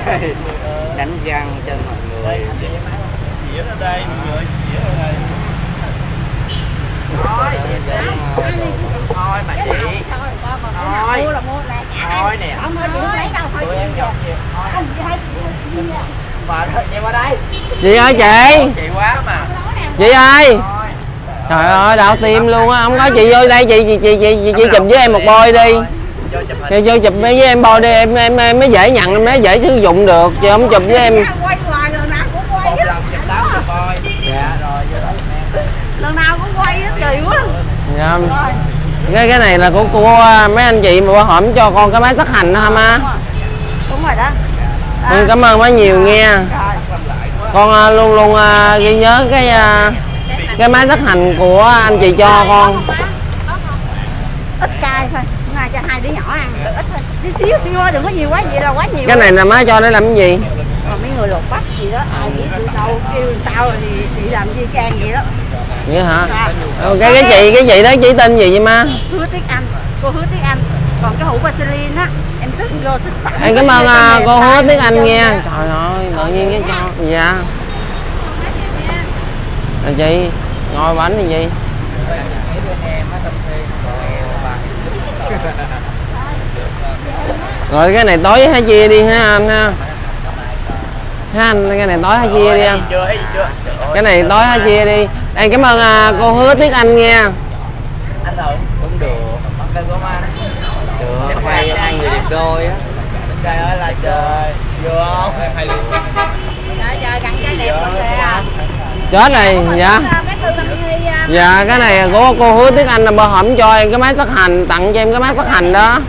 Đánh răng cho mọi người. Chĩa ra đây, mọi người, chĩa ra đây. Thôi mà chị. Thôi nè. Tụi em dọc gì? Mà chị qua đây. Chị ơi chị. Chị quá mà. Chị ơi. Trời ơi đau tim luôn á, không có chị vô đây chị chụp với em một bôi đi. Chị vô chụp với em bôi đi, em mới dễ nhận, em mới dễ sử dụng được, chị không chụp với em. Một lần chụp 8 bôi. Dạ rồi vô đó em. Lần nào cũng quay hết kỳ quá. Dạ. Cái này là của mấy anh chị mà hổm cho con cái máy sắc hành đó hả má? Đúng rồi đó. Con cảm ơn má nhiều nghe. Con luôn luôn ghi nhớ cái máy sắc hành của anh chị cho con. Ít cay thôi, ngày cho 2 đứa nhỏ ăn ít thôi, tí xíu thôi, đừng có nhiều quá, vậy là quá nhiều. Cái này là má cho để làm cái gì? Mấy người lột bắp gì đó, ai biết từ đâu kêu sao thì chị làm gì can vậy đó. Vậy hả? Cái chị đó chỉ tên gì vậy má? Hứa Tuyết Anh, cô Hứa Tuyết Anh. Còn cái hũ Vaseline á, em sức vô sức phản. Em cảm ơn cô Hứa Tuyết Anh nghe. Trời ơi, tự nhiên cái cho. Dạ. Rồi chị ngồi bánh thì gì? Rồi cái này tối hãy chia đi ha anh ha. Ha anh, cái này tối hãy chia đi anh. Cái này tối hãy chia đi. Em cảm ơn cô Hứa Tuyết Anh nha. Anh thử cũng được. Cân của anh. Được. Quay hai người đẹp đôi á. Trời ơi là trời. Vừa không? Hai ly. Trời gần trai đẹp hơn kìa. Chết này, dạ. Dạ cái này của cô Hứa Tuyết Anh là bơ hổm cho em cái máy sắc hành, tặng cho em cái máy sắc hành đó.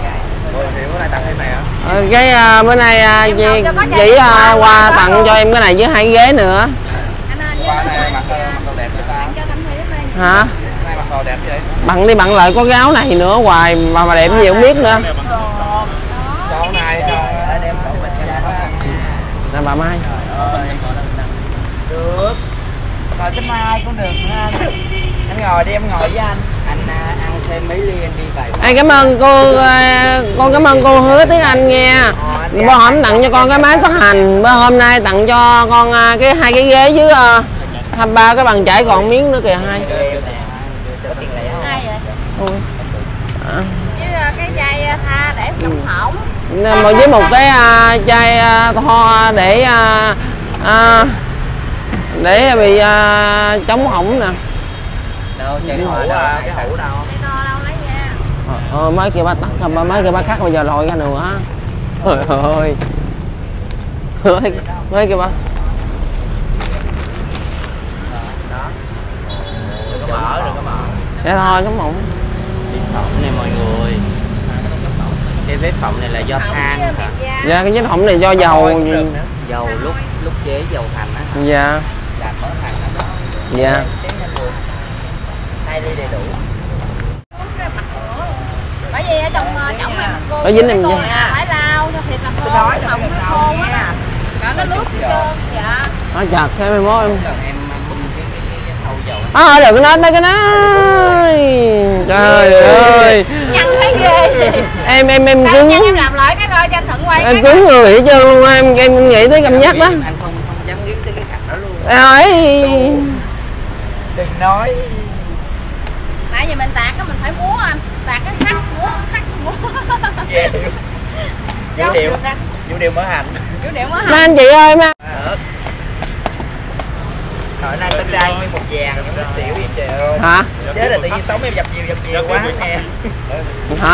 Cái bữa nay chị qua tặng cho em cái này với 2 ghế nữa. Qua này mặc đồ đẹp cho ta. Hả? Này mặc đồ đẹp vậy? Bằng đi bằng lại có cái áo này nữa hoài mà đẹp gì không biết nữa. Chỗ này đem Nè bà Mai. Được. Rồi cái mai cũng được nữa anh. Anh ngồi đi, em ngồi với anh. Anh ăn thêm mấy ly anh đi vậy. Em cảm ơn cô, con cảm ơn cô Hứa Tuyết Anh nha. Bữa hôm tặng cho con cái máy sắc hành, bữa hôm nay tặng cho con cái 2 cái ghế với 3 cái bàn chải còn miếng nữa kìa hai. Ai vậy? Ôi. Chứ cái chai tha để chống hỏng. Với một cái chai thoa để bị chống hỏng nè. Đâu chai thoa đâu, cái hũ đâu. Mấy kia ba tắt thôi, mấy kia ba cắt bây giờ lòi ra nữa. Trời ơi. Mấy kia ba. Đừng có mở, đừng có mở. Để thôi chống hỏng. Bếp phộng này mọi người. Cái bếp phộng này là do than hả? Dạ cái bếp phộng này do dầu. Dầu lúc chế dầu hành á. Dạ. Làm mỡ hành đó. Dạ. 2 ly đầy đủ. Bởi vì ở trong chổng này cô nó dính em phải lau cho thịt là khô, không nó khô á. Cả nó nước hết trơn. Dạ. Nó chặt cái mai mốt em. Em bưng cái thau dầu. Đừng có nói tới cái nói. Trời ơi. Nhăn thấy ghê. Em cứng. Em làm lại cái rồi cho anh Thuận quay. Em cứng người hết trơn luôn em nghĩ tới cảm giác đó. Anh không dám nghiến tới cái cặp đó luôn. Ơi. Đừng nói. Nãy giờ mình tạt á mình phải múa anh, tạt cái hắt múa. Vũ điệu mỡ hành. Mà anh chị ơi mà. Hồi nay con trai nguyên một vàng nó xỉu vậy trời ơi. Hả? Chết rồi tự nhiên sống em dập dìu quá nè. Hả?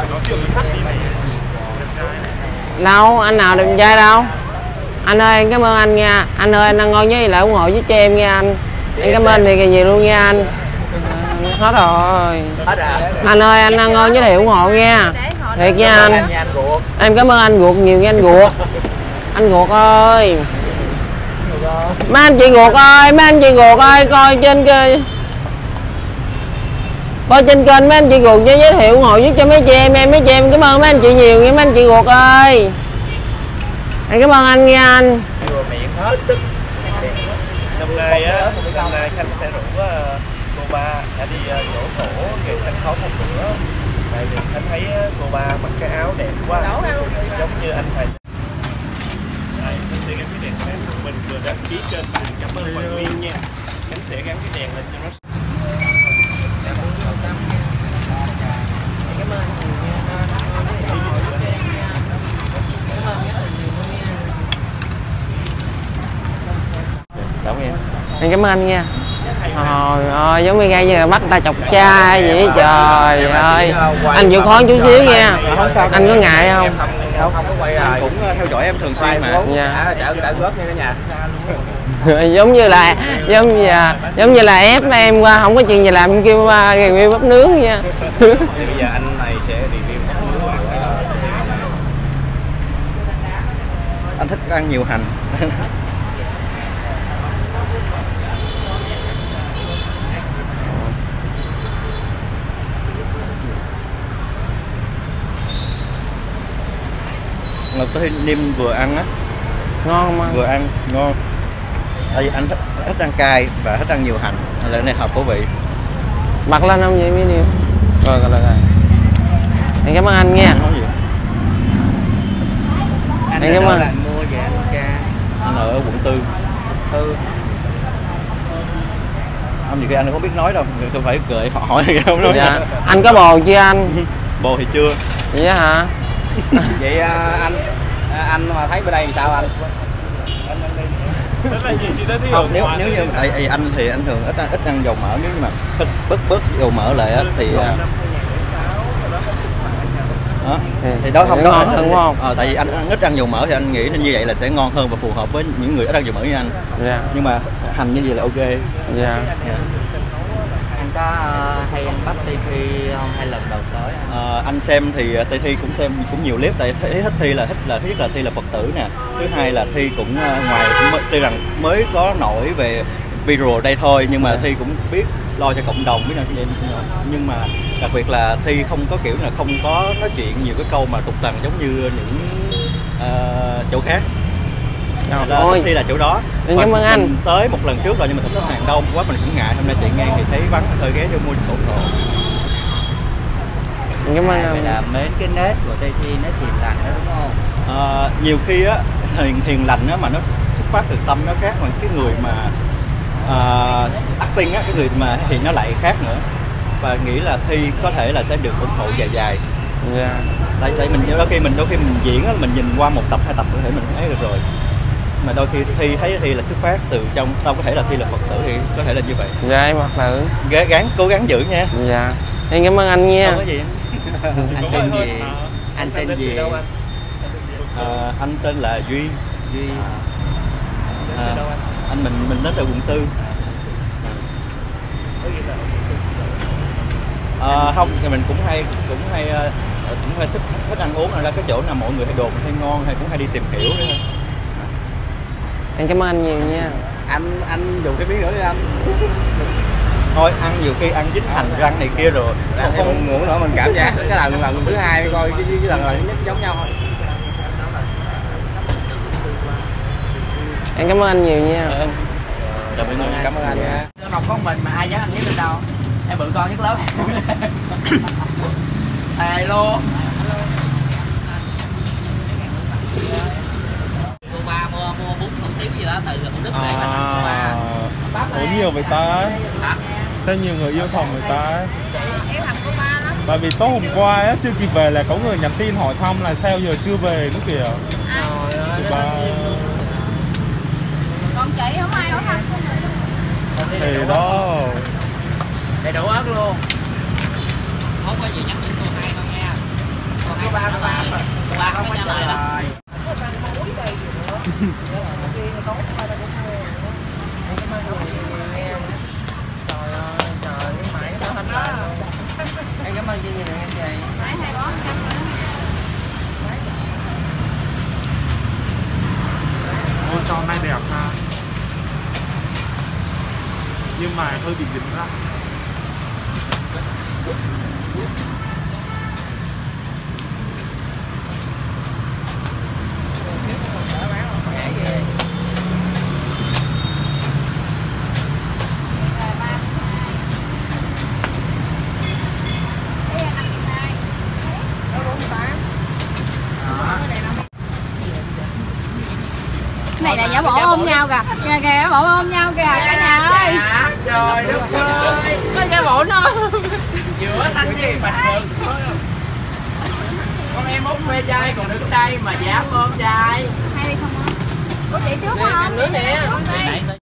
Đâu, anh nào đẹp trai đâu. Anh ơi em cảm ơn anh nha. Anh ơi anh ăn ngon với lại ủng hộ giúp cho em nha anh. Em cảm ơn thì nhiều luôn nha anh. Hết rồi. Anh ơi anh ăn ngon với lại ủng hộ nha. Thiệt nha anh. Em cảm ơn anh Ruột nhiều nha anh Ruột. Anh Ruột ơi. Mấy anh chị Ruột ơi, mấy anh chị Ruột ơi, coi trên kênh. Coi trên kênh mấy anh chị Ruột giới thiệu ủng hộ giúp cho mấy chị em mấy chị em cảm ơn mấy anh chị nhiều nha mấy anh chị Ruột ơi. Em cảm ơn anh nha anh. Miệng hết sức. Năm nay Khanh sẽ rủ cô ba đã đi dỗ tổ về sân khấu một bữa. Tại vì Khanh thấy cô ba mặc cái áo đẹp quá, giống như anh thầy. sẽ gắn cái đèn khác. Mình vừa đăng ký trên bạn cảm ơn Hoàng Nguyên nha. Khánh sẽ gắn cái đèn lên cho nó. Anh cảm ơn anh nha. Trời ơi, giống như ngay như là bắt ta chọc chai vậy. Trời ơi, anh chịu khó chút xíu nha. Anh có ngại không? Không có quay rồi. Cũng theo dõi em thường xuyên mà. Dạ. Trả góp nha cả nhà. giống như là ép em qua không có chuyện gì làm em kêu qua review bắp nướng nha. Bây giờ anh này sẽ review bắp nướng. Anh thích ăn nhiều hành. Ngọc có niêm vừa ăn á, Ngon không anh? vừa ăn ngon. Tại vì anh thích ăn cay và thích ăn nhiều hành, là này hợp khẩu vị. Bật lên không vậy mấy điều? Rồi. Anh cảm ơn anh nha. Anh cảm ơn. Mua về anh cha. Anh ở quận 4. Ông nhiều khi anh không biết nói đâu, tôi phải cười hỏi không nói. Dạ. Anh có bồ chưa anh? Bồ thì chưa. Vậy hả? Vậy anh mà thấy bên đây thì sao anh? Không, nếu như anh thì anh thường ít ăn dầu mỡ, nếu như mà thích bớt dầu mỡ lại á thì thì đó không ngon hơn đúng không? Tại vì anh ít ăn dầu mỡ thì anh nghĩ như vậy là sẽ ngon hơn và phù hợp với những người ít ăn dầu mỡ như anh. Dạ. Nhưng mà hành như vậy là ok. Dạ. Anh có hay ăn bắp Tây Thi không hay lần đầu tới? Anh xem thì Tây Thi cũng xem cũng nhiều clip, tại thấy Thi là thứ nhất là Thi là Phật tử nè, thứ hai là Thi cũng ngoài tuy rằng mới có nổi về viral đây thôi, nhưng mà Thi cũng biết lo cho cộng đồng, biết nào nhưng mà đặc biệt là Thi không có kiểu là không có nói chuyện nhiều cái câu mà tục tằn giống như những chỗ khác. Ôi, Thi là chỗ đó. Cảm ơn anh. Mình tới một lần trước rồi nhưng mà thật hàng đông quá mình cũng ngại, hôm nay chạy ngang thì thấy vắng thôi ghé vô mua ủng hộ. Cảm ơn anh. Là mấy cái nết của Tây Thi nó hiền lành đó đúng không? Nhiều khi á hiền lành á mà nó xuất phát từ tâm nó khác, mà cái người mà acting á, cái người mà thì nó lại khác nữa, và nghĩ là Thi có thể là sẽ được ủng hộ dài. Dạ. Tại mình đôi khi mình diễn á, mình nhìn qua một tập hai tập có thể mình thấy được rồi, mà đôi khi Thi thấy Thi là xuất phát từ trong đâu, có thể là Thi là Phật tử thì có thể là như vậy. Dạ em Phật tử. Cố gắng giữ nha. Dạ. Em cảm ơn anh nha. Không có gì. Anh tên gì? Anh tên gì? Anh tên là Duy. Anh mình đến từ quận 4. Không thì mình cũng hay thích ăn uống, là cái chỗ nào mọi người hay đồn hay ngon hay cũng hay đi tìm hiểu nữa. Em cảm ơn anh nhiều nha. Anh dùng cái miếng nữa đi anh. Thôi ăn nhiều khi ăn dính hành răng này kia rồi không muốn nữa, mình cảm giác cái lần thứ hai coi cái lần nhất giống nhau thôi. Em cảm ơn anh nhiều nha. Cảm ơn anh nha. Đọc con mình mà ai dám ăn nhất lên đâu. Em bự con nhất lớp. Hello. Cô ba mua bún hủ tiếu gì đó từ Thủ Đức về mình. Ủa nhiều vậy ta? Hả? Sao nhiều người yêu thầm người ta? Tại vì tối hôm qua á, chưa kịp về là có người nhắn tin hỏi thăm là sao giờ chưa về nữa kìa. Còn chị không ai hỏi thăm. Thì đó. Đầy đủ ớt luôn. Không có gì nhắn tin cô hai đâu nha. Cô ba không có trả lời đó. Em cảm ơn chị nhiều em về. Ôi con này đẹp ha. Nhưng mà hơi bị dính ra. này là giả bộ ôm nhau kìa. Kìa kìa, giả bộ ôm nhau kìa cả nhà ơi. Trời đất ơi. Nó giả bộ nó. Giữa thanh với bạch phượng. Con em út mê trai còn đứng đây mà dám ôm trai. Hay đi không? Có chị trước không? Nữa nè.